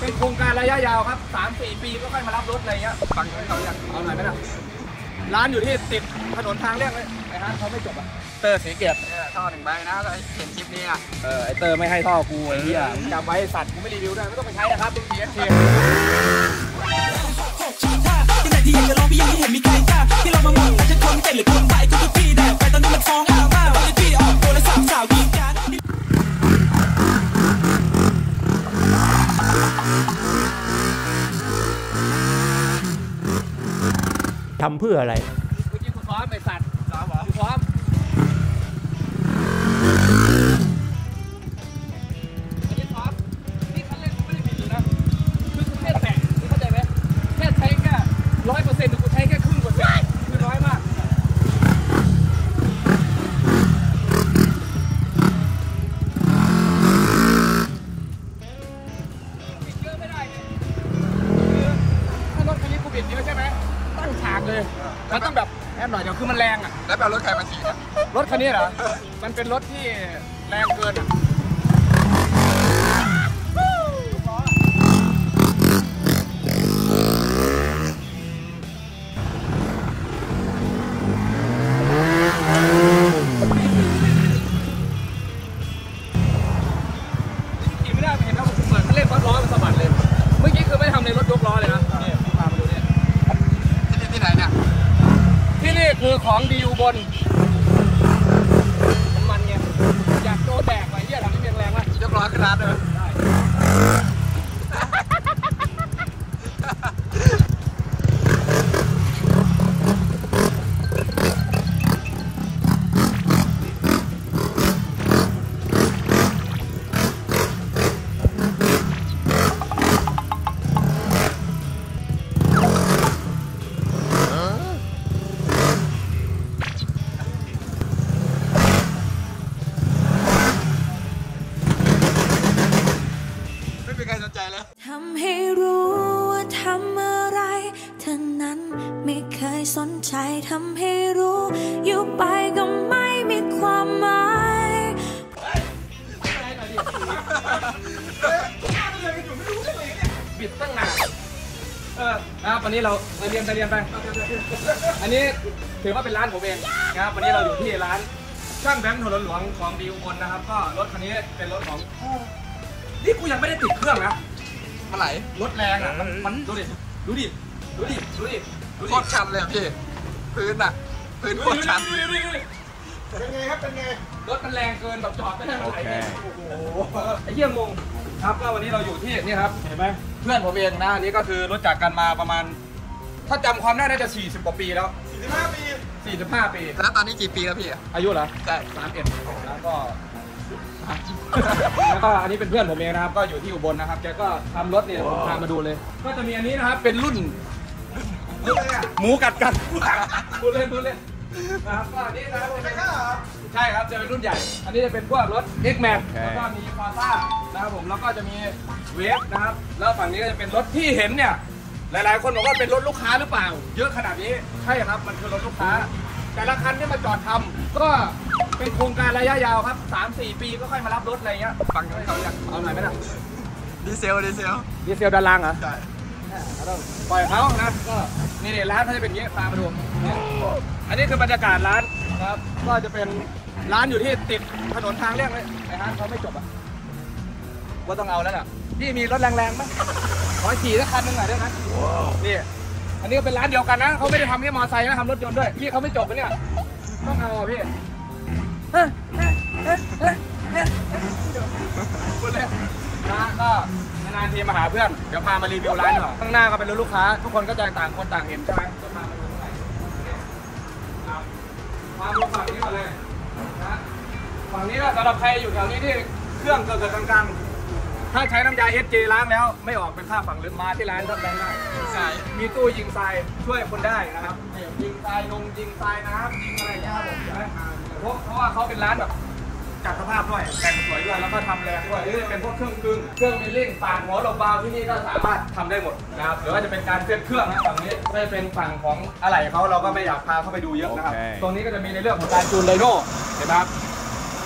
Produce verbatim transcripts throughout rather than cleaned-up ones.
เป็นโครงการระยะยาวครับ สามสี่ ปีก็ค่อยมารับรถอะไรเงี้ยฟังเขาอยากเอาหน่อยไหมล่ะร้านอยู่ที่ติดถนนทางเลี่ยงเลยไอ้ร้านเขาไม่จบอ่ะเตอร์สีเกียรติท่อหนึ่งใบนะก็เห็นคลิปนี้อ่ะเออไอเตอร์ไม่ให้ท่อกูไอ้เหี้ยจำไว้สัตว์กูไม่รีวิวด้วยไม่ต้องไปใช้นะครับมึงเทียนเทียนที่ไหนที่อยากจะลองพี่ยังไม่เห็นมีใครกล้าที่เรามาหมดอาจจะคนเก่งหรือคนใบก็ทุกที่แต่ไปตอนนี้มันฟ้องอาบ้าตอนที่พี่ออกตัวและสาวสาวยิงกันทำเพื่ออะไรเมื่อกี้กูซ้อมไอสัตว์ซ้อมเหรอกูซ้อมอันนี้ซ้อมนี่คันเร่งกูไม่ได้ผิดเลยนะคือกูแค่แตะมึงเข้าใจไหมแค่ใช้แค่ร้อยเปอร์เซ็นต์กูใช้แค่ครึ่งเปอร์เซ็นต์คือน้อยมากบิดเยอะไม่ได้เนี่ยถ้ารถคันนี้กูบิดเยอะใช่ไหมตั้งฉากเลยมันต้องแบบแอบหน่อยเดี๋ยวคือมันแรงอ่ะแล้วเอารถใครมาขี่รถคันนี้เหรอ มันเป็นรถที่แรงเกินอ่ะขี่ไม่ได้เห็นแล้วผมเหมือนเล่นรถล้อมันสะบัดเลย เมื่อกี้คือไม่ทำในรถยกล้อเลยนะนี่พี่พามาดูเนี่ยที่นี่ที่ไหนเนี่ยที่นี่คือของดีอุบลมันไงอยากโดนแดกไว้เหี้ยทำให้เมียงแรงวะยกล้อขึ้นร้านเลยทำให้รู้ว่าทำอะไรทั้งนั้นไม่เคยสนใจทำให้รู้อยู่ไปก็ไม่มีความหมายบิดตั้งนานเออนะครับวันนี้เราไปเรียนไปเรียนไปอันนี้ถือว่าเป็นร้านผมเองนะครับวันนี้เราอยู่ที่ร้านช่างแบงค์ถนนหลวงของดีอุบลนะครับก็รถคันนี้เป็นรถของนี่กูยังไม่ได้ติดเครื่องนะมาไหลรถแรงอ่ะมันดูดิดูดิดูดิดูดิโคตรชันเลยพี่พื้นอ่ะพื้นโคตรชันเป็นไงครับเป็นไงรถมันแรงเกินแบบจอดไม่ได้ไหลโอ้โหไอ้เหี้ยงงครับก็วันนี้เราอยู่ที่นี่ครับเห็นไหมเพื่อนผมเองนะอันนี้ก็คือรู้จักกันมาประมาณถ้าจำความได้น่าจะสี่สิบกว่าปีแล้วสี่สิบห้าปีสี่สิบห้าปีแล้วตอนนี้กี่ปีแล้วพี่อายุเหรอใช่สามเอ็ดแล้วก็แล้วก็อันนี้เป็นเพื่อนผมเองนะครับก็อยู่ที่อุบลนะครับแกก็ทำรถเนี่ยผมพามาดูเลยก็จะมีอันนี้นะครับเป็นรุ่นหมูกัดกันพูดเล่นพูดเล่นนะครับก็อันนี้นะครับใช่ครับจะเป็นรุ่นใหญ่อันนี้จะเป็นพวกรถ X Max แล้วก็มีฟาซ่านะครับผมแล้วก็จะมีเวฟนะครับแล้วฝั่งนี้ก็จะเป็นรถที่เห็นเนี่ยหลายๆคนบอกว่าเป็นรถลูกค้าหรือเปล่าเยอะขนาดนี้ใช่ครับมันคือรถลูกค้าแต่ละคันที่มาจอดทำก็เป็นโครงการระยะยาวครับ สามสี่ ปีก็ค่อยมารับรถอะไรเงี้ยฟังเขาอยากเอาหน่อยไหมล่ะดีเซลดีเซลดีเซลด้านล่างเหรอใช่ต้องปล่อยเขานะก็นี่เนี่ยร้านเขาจะเป็นอย่างนี้ตามมาดูอันนี้คือบรรยากาศร้านครับก็จะเป็นร้านอยู่ที่ติดถนนทางเลี่ยงเลยไอ้ฮะเขาไม่จบอ่ะก็ต้องเอาแล้วล่ะพี่มีรถแรงๆไหมขอขี่สักคันหนึ่งหน่อยได้ไหมนี่อันนี้ก็เป็นร้านเดียวกันนะเขาไม่ได้ทำแค่มอเตอร์ไซค์นะทำรถยนต์ด้วยพี่เขาไม่จบนะเนี่ยต้องเอาอ่ะพี่พูดเลยนะก็นานทีมาหาเพื่อนเดี๋ยวพามารีวิวร้านหน่อยข้างหน้าก็เป็นรถลูกค้าทุกคนก็จะต่างคนต่างเห็นใช่ไหมก็พามาดูไหนมาดูฝั่งนี้ก่อนเลยนะฝั่งนี้ก็สำหรับใครอยู่แถวนี้ที่เครื่องเกิดเกิดกลางๆถ้าใช้น้ำยา เอส จี ล้างแล้วไม่ออกเป็นค่าฝั่งหรือมาที่ร้านทำได้มีตู้ยิงทรายช่วยคนได้นะครับยิงทรายลงยิงทรายน้ำยิงอะไรเงี้ยครับผมเพราะเพราะว่าเขาเป็นร้านแบบจัดสภาพด้วยแต่งสวยด้วยแล้วก็ทำแรงด้วยหรือเป็นพวกเครื่องกึ่งเครื่องมิลลิ่งปาดหัวลงบาวที่นี่ก็สามารถทำได้หมดนะครับหรือว่าจะเป็นการเคลื่อนเครื่องนะฝั่งนี้ไม่เป็นฝั่งของอะไหล่เขาเราก็ไม่อยากพาเข้าไปดูเยอะนะครับตรงนี้ก็จะมีในเรื่องของการจูนไดโน่เห็นไหมครับ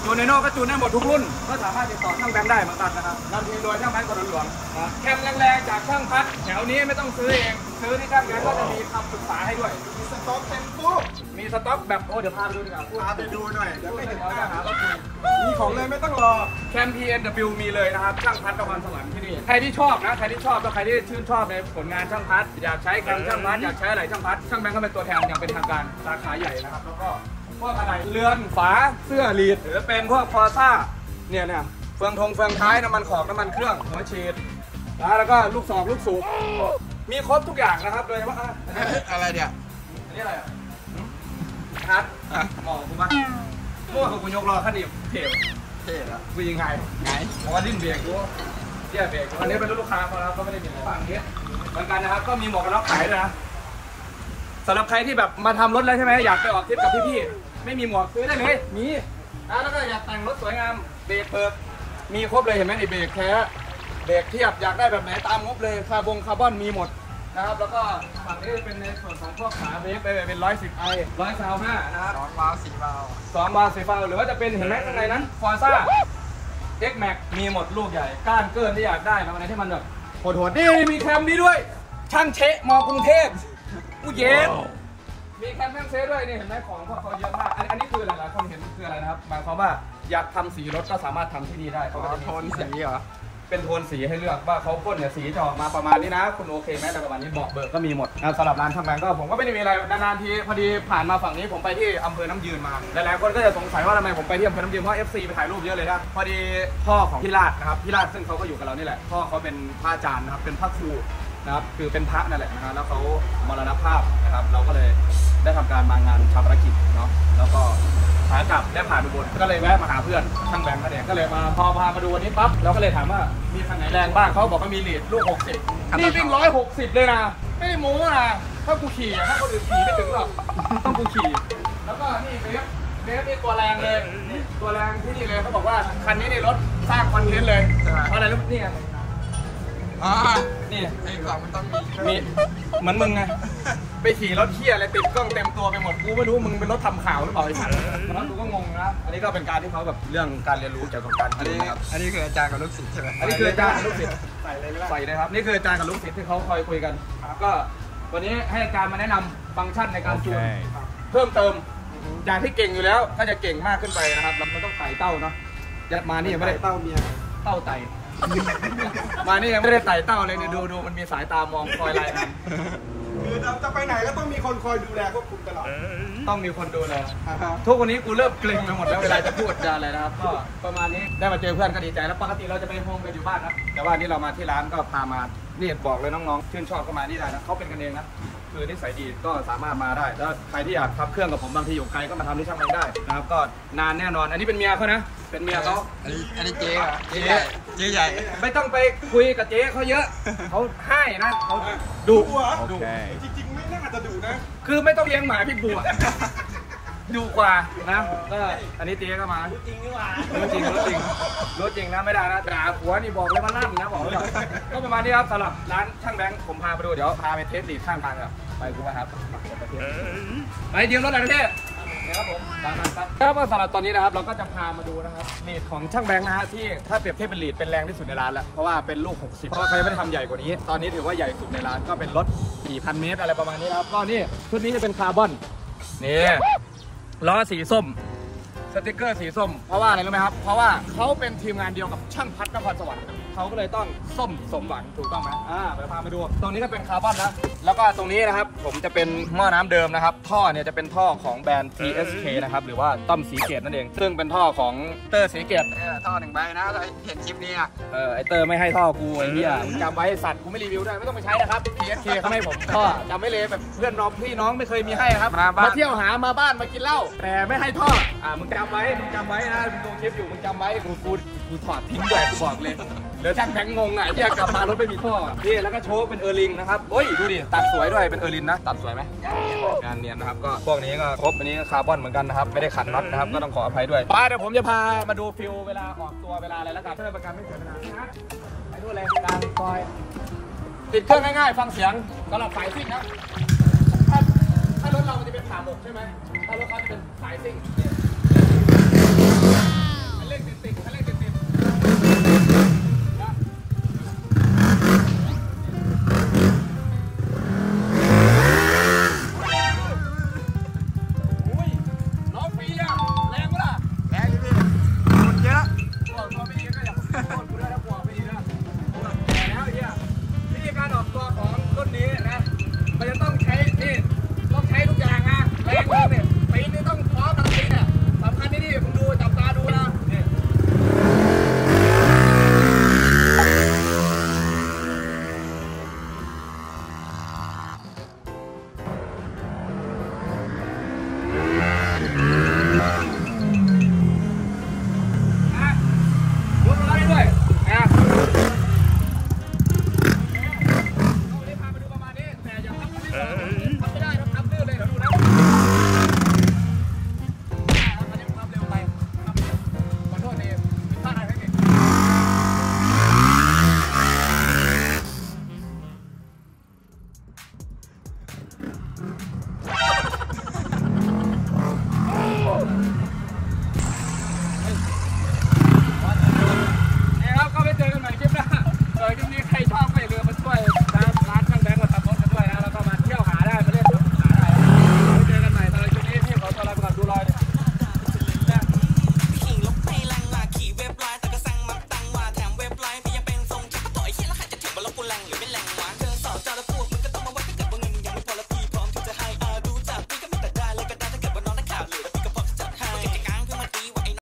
จูนไนโน่ก็จูนได้หมดทุกรุ่นก็สามารถติดต่อช่างแบงค์ได้เหมือนกันนะครับนำทีมโดยช่างแบงค์คนหลวงนะแคมแรงๆจากช่างพัดแถวนี้ไม่ต้องซื้อเองซื้อที่ช่างแบงค์ก็จะมีคำปรึกษาให้ด้วยมีสต็อกเต็มตู้มีสต็อกแบบโอ้เดี๋ยวพาไปดูดีกว่าพาไปดูหน่อยเดี๋ยวไม่ถึงเราจะหาว่าคุยมีของเลยไม่ต้องรอแคม พี เอ็น ดับเบิลยู มีเลยนะครับช่างพัดนครสวรรค์ที่นี่ใครที่ชอบนะใครที่ชอบแล้วใครที่ชื่นชอบในผลงานช่างพัดอยากใช้แคมช่างพัดอยากใช้อะไรช่างพัดช่างแบงค์ก็เป็นตัวแทนอย่างเป็นทางการสาขาใหญ่นะครับแล้วก็พวกอะไรเรือนฝาเสื้อลีดหรือเป็นพวกฟอร์ซ่าเนี่ยเนี่ยเฟืองทงเฟืองท้ายน้ำมันขอบน้ำมันเครื่องหัวฉีดแล้วก็ลูกศอกลูกสูบมีครบทุกอย่างนะครับโดยเฉพาะอะไรเนี่ยอันนี้อะไรอ่ะฮัทมองกูมั้ยพวกของกูยกล้อขั้นดิบเท่เท่แล้วกูยิงไงไงเพราะว่าดิ้นเบรกกูเจี๊ยบเบรกอันนี้เป็นลูกค้าเขาแล้วก็ไม่ได้มีอะไรฝั่งนี้เหมือนกันนะครับก็มีหมวกกันน็อกขายด้วยนะสำหรับใครที่แบบมาทำรถแล้วใช่ไหมอยากไปออกทริปกับพี่ๆไม่มีหมวกซื้อได้เลยมีแล้วก็อยากแต่งรถสวยงามเบรกเปิดมีครบเลยเห็นไหมไอเบรกแท้เบรกเทียบอยากได้แบบไหนตามงบเลยคาร์บงคาร์บอนมีหมดนะครับแล้วก็ฝั่งนี้เป็นในส่วนของพวกขาเบรกไปเป็นร้อยสิบไอร้อยซาวห้านะครับสองวาล์วสี่วาล์วสองวาล์วสี่วาล์วหรือว่าจะเป็นเห็นไหมข้างในนั้นฟอร์ซ่าเอ็กแม็กมีหมดลูกใหญ่ก้านเกินที่อยากได้มาในที่มันแบบโหดๆนี่มีแคมนี้ด้วยช่างเชะมอกรุงเทพกูเย็นมีแคมแพงเซด้วยนี่เห็นไหมของพวกเขาเยอะมากอันนี้คืออะไรหลายคนเห็นคืออะไรนะครับหมายความว่าอยากทำสีรถก็สามารถทำที่นี่ได้เขาก็จะมีโทนสีเหรอเป็นโทนสีให้เลือกว่าเขาพ่นเนี่ยสีจะออกมาประมาณนี้นะคุณโอเคไหมแต่ประมาณนี้บอกเบอร์ก็มีหมดนะสำหรับร้านช่างแบงค์ก็ผมก็ไม่ได้มีอะไรนานๆทีพอดีผ่านมาฝั่งนี้ผมไปที่อำเภอน้ำยืนมาหลายๆคนก็จะสงสัยว่าทำไมผมไปที่อำเภอน้ำยืนเพราะ เอฟ ซี ไปถ่ายรูปเยอะเลยนะพอดีพ่อของพี่ราชนะครับพี่ราชซึ่งเขาก็อยู่กับเรานี่แหละพ่อเขาเป็นพระอาจารย์นะครับเป็นพระครูนะครับคือเป็นพระนั่นแหละนะครับแล้วเขามรณภาพนะครับเราก็เลยได้ทำการมางานชาปนกิจเนาะแล้วก็ขากลับได้ผ่านอุบลก็เลยแวะมาหาเพื่อนช่างแบงค์นั่นเองก็เลยมาพอพามาดูวันนี้ปั๊บเราก็เลยถามว่ามีทางไหนแรงบ้างเขาบอกว่ามีลีดลูกหกสิบนี่วิ่งร้อยหกสิบเลยนะไม่ได้โม้นะถ้ากูขี่ถ้าคนอื่นขี่ไม่ถึงหรอกต้องกูขี่แล้วก็นี่เบฟเบฟนี่ตัวแรงเลยตัวแรงที่นี่เลยเขาบอกว่าคันนี้ในรถสร้างคอนเทนต์เลยเพราะอะไรรู้นี่ไงอ่านี่ไอ้กล่องมันต้องมีมีเหมือนมึงไงไปขี่รถเที่ยอะไรติดกล้องเต็มตัวไปหมดกูไม่รู้มึงเป็นรถทำข่าวหรือเปล่าไอ้สัตว์แล้วกูก็งงนะอันนี้ก็เป็นการที่เขาแบบเรื่องการเรียนรู้เกี่ยวกับการอันนี้อันนี้คืออาจารย์กับลูกศิษย์ใช่ไหมอันนี้คืออาจารย์กับลูกศิษย์ใส่เลยใส่เลยครับนี่คืออาจารย์กับลูกศิษย์ที่เขาคอยคุยกันก็วันนี้ให้อาจารย์มาแนะนำฟังก์ชันในการจูนเพิ่มเติมจากที่เก่งอยู่แล้วก็จะเก่งมากขึ้นไปนะครับเราไม่ต้องไต่เต้าเนาะยัดมานี่ยังไม่ได้เต้าเมียเต้าไต่มานี่ยังไม่ได้ไต่เต้าเลยเนี่ยดูดูมันมีสายตามองคอยไล่กันคือจะไปไหนก็ต้องมีคนคอยดูแลควบคุมตลอดต้องมีคนดูแลทุกวันนี้กูเริ่มเกรงไปหมดแล้วเวลาจะพูดจะอะไรนะครับก็ประมาณนี้ได้มาเจอเพื่อนก็ดีใจแล้วปกติเราจะไปโฮมกันอยู่บ้านนะแต่ว่านี่เรามาที่ร้านก็พามานี่บอกเลยน้องๆชื่นชอบก็มานี่ได้นะเขาเป็นกันเองนะคือนิสัยดีก็สามารถมาได้แล้วใครที่อยากทำเครื่องกับผมบางทีอยู่ไกลก็มาทำที่ช่างแบงค์ได้นะครับก็นานแน่นอนอันนี้เป็นเมียเขานะเป็นเมียเขาอันนี้อันนี้เจ๊เหรอเจ๊ใหญ่เจ๊ใหญ่ไม่ต้องไปคุยกับเจ๊เขาเยอะเขาให้นะเขาดุดุจริงๆไม่น่าจะดุนะคือไม่ต้องเลี้ยงหมาพิษบูดุกว่านะก็อันนี้เจ๊ก็มารู้จริงนี่หว่ารู้จริงรู้จริงรู้จริงนะไม่ได้นะด่าผัวนี่บอกเลยว่าลั่นนะบอกเลยก็ประมาณนี้ครับสำหรับร้านช่างแบงค์ผมพาไปดูเดี๋ยวพาไปเทสลีดข้างทางครับไปกูไปครับไปยืมรถหน่อยนะเจ๊ครับผมตามนั้นครับครับสำหรับตอนนี้นะครับเราก็จะพามาดูนะครับลีดของช่างแบงค์นะฮะที่ถ้าเปรียบเทียบเป็นลีดเป็นแรงที่สุดในร้านแล้วเพราะว่าเป็นลูกหกสิบเพราะว่าเขาไม่ได้ทำใหญ่กว่านี้ตอนนี้ถือว่าใหญ่สุดในร้านก็เป็นรถ สี่พัน เมตรอะไรประมาณนี้นะครับก็นี่ชุดนี้จะเป็นคาร์บอนนี่ล้อสีส้มสติ๊กเกอร์สีส้มเพราะว่าอะไรรู้ไหมครับเพราะว่าเขาเป็นทีมงานเดียวกับช่างพัดนครสวรรค์เขาก็เลยต้องส้มสมหวังถูกต้องไหมอ่าไปพาไปดูตรงนี้ก็เป็นคาร์บอนนะแล้วก็ตรงนี้นะครับผมจะเป็นหม้อน้ำเดิมนะครับท่อเนี่ยจะเป็นท่อของแบรนด์ ที เอส เค นะครับหรือว่าต้อมสีเกตนั่นเองซึ่งเป็นท่อของเตอร์สีเกตท่อหนึ่งใบนะเราเห็นคลิปนี้อ่ะเออไอเตอร์ไม่ให้ท่อกูไอ้เหี้ยจำไว้สัตว์กูไม่รีวิวด้วยไม่ต้องไปใช้นะครับ ที เอส เค เขาให้ผมท่อจำไว้เลยแบบเพื่อนน้องพี่น้องไม่เคยมีให้ครับมาเที่ยวหามาบ้านมากินเหล้าแต่ไม่ให้ท่ออ่ามึงจำไว้มึงจำไว้นะมึงดูคลิปอยู่มึงจำไว้กูกูกูถอดทิ้งด้วยกูบอกเลยเดี๋ยวช่างแบงค์งงอ่ะที่กลับมารถไม่มีท่อนี่แล้วก็โชว์เป็นเออร์ลิงนะครับโอ้ยดูดิตัดสวยด้วยเป็นเออร์ลินนะตัดสวยไหมงานเนียนนะครับก็พวกนี้ก็ครบอันนี้คาร์บอนเหมือนกันนะครับไม่ได้ขัดน็อตนะครับก็ต้องขออภัยด้วยไปเดี๋ยวผมจะพามาดูฟิลเวลาออกตัวเวลาอะไรแล้วกันเพื่อประกันไม่เสียเวลานะไปดูเลยการซอยติดเครื่องง่ายๆฟังเสียงสำหรับสายซิ่งนะถ้าถ้ารถเรามันจะเป็นขาหมกใช่ไหมถ้ารถเขาจะเป็นสายซิ่ง